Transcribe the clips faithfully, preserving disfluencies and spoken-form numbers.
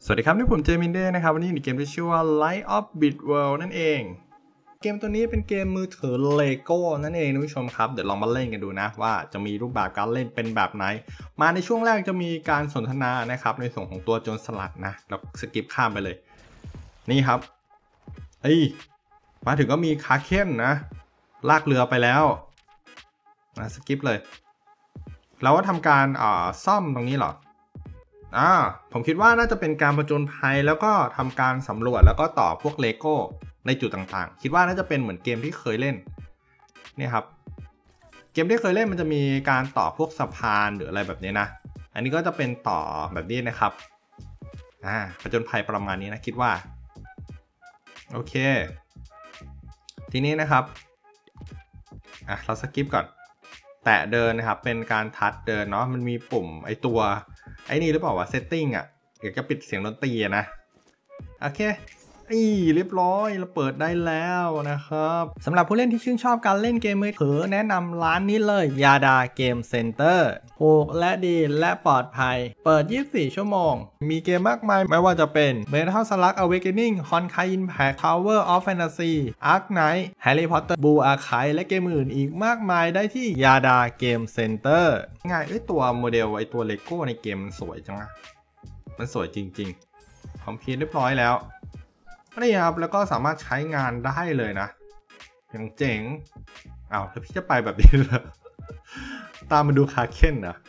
สวัสดีครับนี่ผมเจมินเด้นะครับวันนี้อยู่ในเกมที่ชื่อว่า Light of Bit World นั่นเองเกมตัวนี้เป็นเกมมือถือ Lego นั่นเองท่านผู้ชมครับเดี๋ยวลองมาเล่นกันดูนะว่าจะมีรูปแบบการเล่นเป็นแบบไหนมาในช่วงแรกจะมีการสนทนานะครับในส่วนของตัวโจรสลัดนะเราสกิปข้ามไปเลยนี่ครับเอ้ยมาถึงก็มีคาเคนนะลากเรือไปแล้วมาสกิปเลยเราก็ทำการอ่าซ่อมตรงนี้เหรออ่าผมคิดว่าน่าจะเป็นการผจญภัยแล้วก็ทำการสำรวจแล้วก็ต่อพวกเลโก้ในจุดต่างๆคิดว่าน่าจะเป็นเหมือนเกมที่เคยเล่นนี่ครับเกมที่เคยเล่นมันจะมีการต่อพวกสะพานหรืออะไรแบบนี้นะอันนี้ก็จะเป็นต่อแบบนี้นะครับอ่าผจญภัยประมาณนี้นะคิดว่าโอเคทีนี้นะครับอ่ะเราสกิปก่อนแตะเดินนะครับเป็นการทัชเดินเนาะมันมีปุ่มไอตัวไอ้นี่หรือเปล่าวะ setting อ่ะเดี๋ยวจะปิดเสียงดนตรีนะโอเคอีเรียบร้อยเราเปิดได้แล้วนะครับสำหรับผู้เล่นที่ชื่นชอบการเล่นเกมมือถือแนะนำร้านนี้เลยยาดาเกมเซ็นเตอร์ถูกและดีและปลอดภัยเปิดยี่สิบสี่ชั่วโมงมีเกมมากมายไม่ว่าจะเป็น Metal Slug Awakening Honkai Impact Tower of Fantasy Ark Knight Harry Potter Blue Archive และเกมอื่นอีกมากมายได้ที่ยาดาเกมเซ็นเตอร์ง่ายไอตัวโมเดลไอตัวเลโก้ในเกมมันสวยจังอะมันสวยจริงๆคอมพิวเรียบร้อยแล้วนี่ครับแล้วก็สามารถใช้งานได้เลยนะอย่างเจ๋งอ้าวแล้วพี่จะไปแบบนี้เหรอตามมาดูคาเคนนะ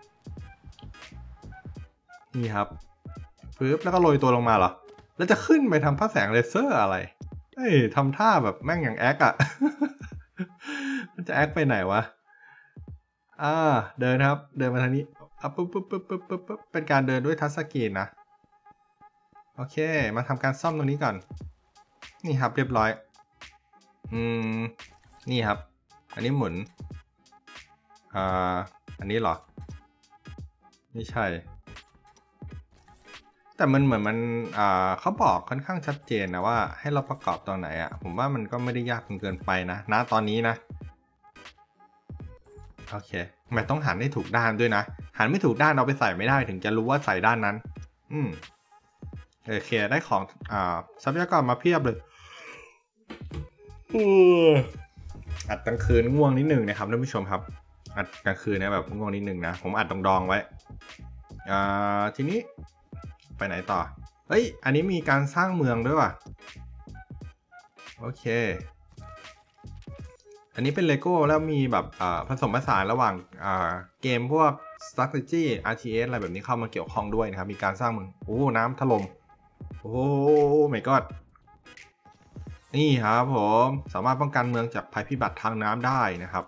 นี่ครับปึ๊บแล้วก็โรยตัวลงมาเหรอแล้วจะขึ้นไปทำพระแสงเลเซอร์อะไรเฮ้ยทำท่าแบบแม่งอย่างแอคอะ มันจะแอคไปไหนวะอ่าเดินครับเดินมาทางนี้อ่ะปุ๊บปุ๊บปุ๊บปุ๊บปุ๊บปุ๊บเป็นการเดินด้วยทัชสกรีนนะโอเคมาทำการซ่อมตรงนี้ก่อนนี่ครับเรียบร้อยอืมนี่ครับอันนี้หมุนอ่าอันนี้เหรอไม่ใช่แต่มันเหมือนมันอ่าเขาบอกค่อนข้างชัดเจนนะว่าให้เราประกอบตรงไหนอ่ะผมว่ามันก็ไม่ได้ยากเกินไปนะณตอนนี้นะโอเคไม่ต้องหันให้ถูกด้านด้วยนะหันไม่ถูกด้านเอาไปใส่ไม่ได้ถึงจะรู้ว่าใส่ด้านนั้นอืมโอเคได้ของอ่าทรัพยากรมาเพียบเลยอัดกลางคืนง่วงนิดหนึ่งนะครับท่านผู้ชมครับอัดกลางคืนนะแบบง่วงนิดหนึ่งนะผมอัดดองๆไว้อ่าทีนี้ไปไหนต่อเฮ้ยอันนี้มีการสร้างเมืองด้วยว่ะโอเคอันนี้เป็นเลโก้แล้วมีแบบผสมผสานระหว่างเกมพวก strategy อาร์ ที เอส อะไรแบบนี้เข้ามาเกี่ยวข้องด้วยนะครับมีการสร้างเมืองโอ้น้ำถล่มโอ้ my god นี่ครับผมสามารถป้องกันเมืองจากภัยพิบัติทางน้ำได้นะครับ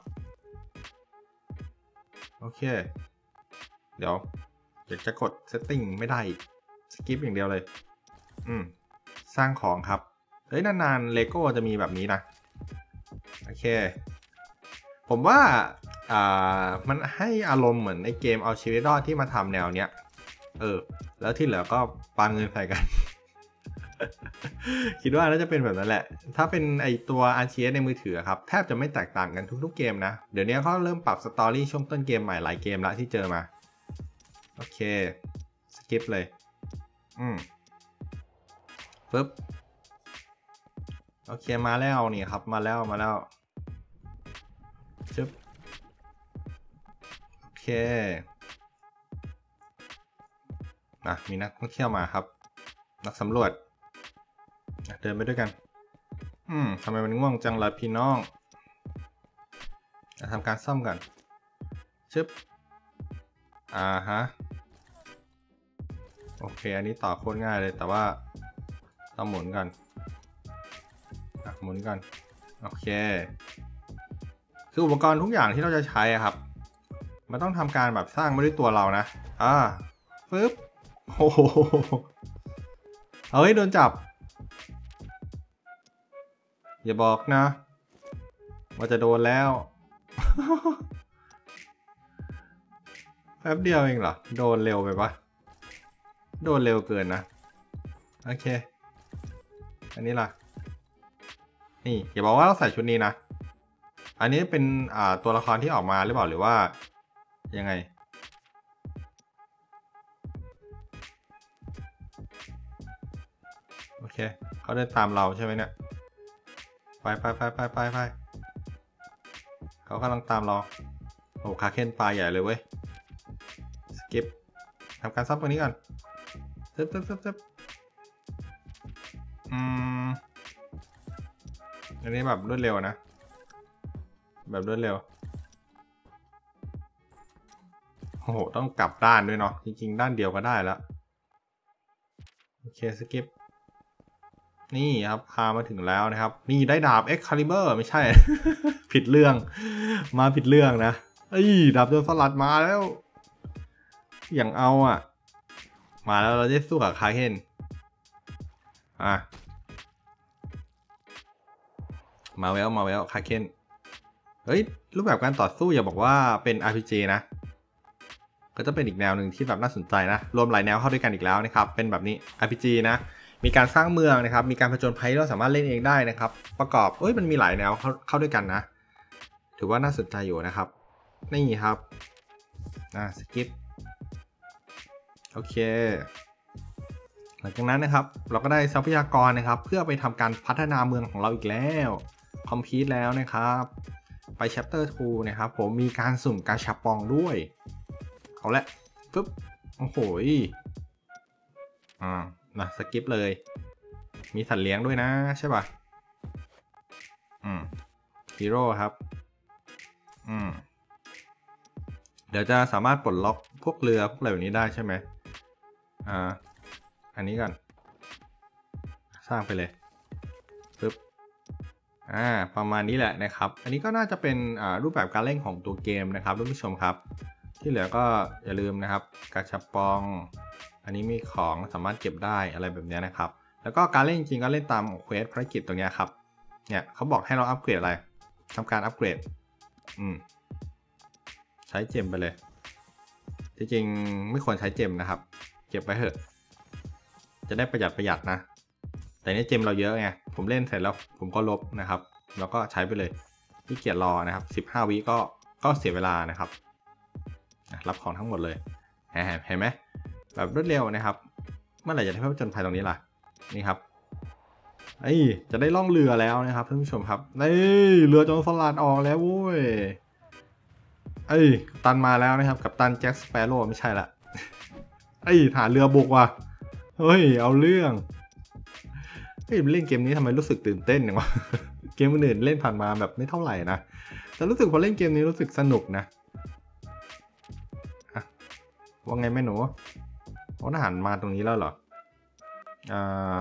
โอเคเดี๋ยวอยากจะกด setting ไม่ได้สกิปอย่างเดียวเลยอืมสร้างของครับเฮ้ยนานๆเลโก้จะมีแบบนี้นะโอเคผมว่าอ่ามันให้อารมณ์เหมือนในเกมเอาชีวิตรอดที่มาทำแนวเนี้ยเออแล้วที่เหลือก็ปาเงินใส่กัน คิดว่าน่าจะเป็นแบบนั้นแหละถ้าเป็นไอตัว อาร์ ที เอส ในมือถือครับแทบจะไม่แตกต่างกันทุกๆเกมนะเดี๋ยวนี้เขาเริ่มปรับสตอรี่ช่วงต้นเกมใหม่หลายเกมแล้วที่เจอมาโอเคสกิปเลยอืมปึ๊บโอเคมาแล้วนี่ครับมาแล้วมาแล้วชึบโอเคอ่ะมีนักท่องเที่ยวมาครับนักสำรวจเดินไปด้วยกันอืมทำไมมันง่วงจังล่ะพี่น้องจะทำการซ่อมกันชึบอ่าฮะโอเคอันนี้ต่อโคตรง่ายเลยแต่ว่าต้องหมุนกันหมุนกันโอเคคืออุปกรณ์ทุกอย่างที่เราจะใช้ครับมันต้องทำการแบบสร้างมาด้วยตัวเรานะอ่าปึ๊บโอ้โหเฮ้ยโดนจับอย่าบอกนะว่าจะโดนแล้วแป๊บเดียวเองเหรอโดนเร็วไปปะโดนเร็วเกินนะโอเคอันนี้ล่ะนี่อย่าบอกว่าเราใส่ชุดนี้นะอันนี้เป็นอ่าตัวละครที่ออกมาหรือเปล่าหรือว่ายังไงโอเคเขาเดินตามเราใช่ไหมเนี่ยไปไปไปไปไปไปเขากำลังตามเราโอ้คาเคนปลาใหญ่เลยเว้ยสกิปทำการซับตรงนี้ก่อนซึบซึบซึบซึบอืมอันนี้แบบรวดเร็วนะแบบรวดเร็วโอ้โหต้องกลับด้านด้วยเนาะจริงๆด้านเดียวก็ได้แล้วโอเคสกิปนี่ครับพามาถึงแล้วนะครับนี่ได้ดาบ Excalibur ไม่ใช่ ผิดเรื่องมาผิดเรื่องนะไอ้ดาบโจรสลัดมาแล้วอย่างเอาอ่ะมาแล้วเราจะสู้กับคาเคนอ่ะมาแล้วมาแล้วคาเคนเฮ้ยรูปแบบการต่อสู้อย่าบอกว่าเป็น อาร์ พี จี นะก็จะเป็นอีกแนวหนึ่งที่แบบน่าสนใจนะรวมหลายแนวเข้าด้วยกันอีกแล้วนะครับเป็นแบบนี้ อาร์ พี จี นะมีการสร้างเมืองนะครับมีการผจญภัยที่เราสามารถเล่นเองได้นะครับประกอบเอ้ยมันมีหลายแนวเข้าเข้าด้วยกันนะถือว่าน่าสนใจอยู่นะครับนี่ครับอ่ะสกิปโอเคหลังจากนั้นนะครับเราก็ได้ทรัพยากรนะครับเพื่อไปทำการพัฒนาเมืองของเราอีกแล้วคอมพลีทแล้วนะครับไป chapter ทู นะครับผมมีการสุ่มกาชาปองด้วยเอาละปึ๊บโอ้โหอ่านะสกิปเลยมีสัตว์เลี้ยงด้วยนะใช่ป่ะอืมฮีโร่ครับอืมเดี๋ยวจะสามารถปลดล็อกพวกเรือพวกอะไรแบบนี้ได้ใช่ไหมอ่าอันนี้ก่อนสร้างไปเลยปึ๊บอ่าประมาณนี้แหละนะครับอันนี้ก็น่าจะเป็นอ่ารูปแบบการเล่นของตัวเกมนะครับท่านผู้ชมครับที่เหลือก็อย่าลืมนะครับกาชาปองอันนี้มีของสามารถเก็บได้อะไรแบบนี้นะครับแล้วก็การเล่นจริงๆก็เล่นตามเควสภารกิจตรงนี้ครับเนี่ยเขาบอกให้เราอัปเกรดอะไรทำการอัปเกรดอืมใช้เจมไปเลยจริงๆไม่ควรใช้เจมนะครับเก็บไว้เถอะจะได้ประหยัดประหยัดนะแต่นี่เจมเราเยอะไงผมเล่นเสร็จแล้วผมก็ลบนะครับแล้วก็ใช้ไปเลยที่เกียจรอนะครับสิบห้าวิก็ก็เสียเวลานะครับรับของทั้งหมดเลยเห็นไหมแบบรวดเร็วนะครับเมื่อไหร่จะได้ผจญภัยตรงนี้ล่ะนี่ครับไอ้จะได้ล่องเรือแล้วนะครับท่านผู้ชมครับนี่เรือโจรสลัดออกแล้วโว้ยไอ้กัปตันมาแล้วนะครับกัปตันแจ็คสเปโร่ไม่ใช่ละไอ้ฐานเรือบุกว่ะเฮ้ยเอาเรื่องเฮ้ยเล่นเกมนี้ทำไมรู้สึกตื่นเต้นอย่างวะเกมอื่นเล่นผ่านมาแบบไม่เท่าไหร่นะแต่รู้สึกพอเล่นเกมนี้รู้สึกสนุกนะว่าไงแม่หนูโอ้ทหารมาตรงนี้แล้วเหรออ่า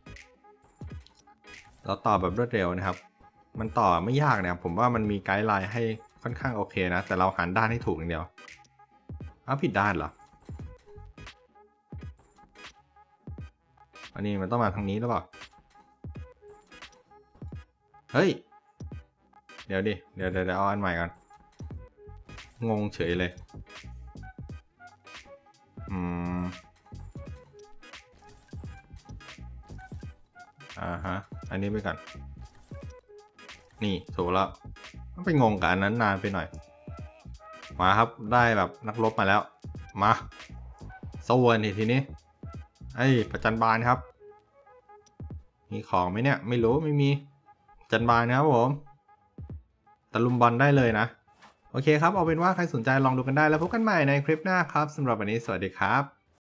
เราต่อแบบรวดเร็วนะครับมันต่อไม่ยากนะครับผมว่ามันมีไกด์ไลน์ให้ค่อนข้างโอเคนะแต่เราหันด้านให้ถูกอย่างเดียวอ้าวผิดด้านเหรออันนี้มันต้องมาทางนี้หรือเปล่าเฮ้ยเดี๋ยวดิเดี๋ยวเดี๋ยวเอาอันใหม่ก่อนงงเฉยเลยอืมอ่าฮะอันนี้ไปก่อนนี่ถูกแล้วมันไปงงกับอันนั้นนานไปหน่อยมาครับได้แบบนักรบมาแล้วมาโซนทีนี้ไอ้ประจันบานครับมีของไหมเนี่ยไม่รู้ไม่มีประจันบานนะครับผมตะลุมบอลได้เลยนะโอเคครับเอาเป็นว่าใครสนใจลองดูกันได้แล้วพบกันใหม่ในคลิปหน้าครับสำหรับวันนี้สวัสดีครับ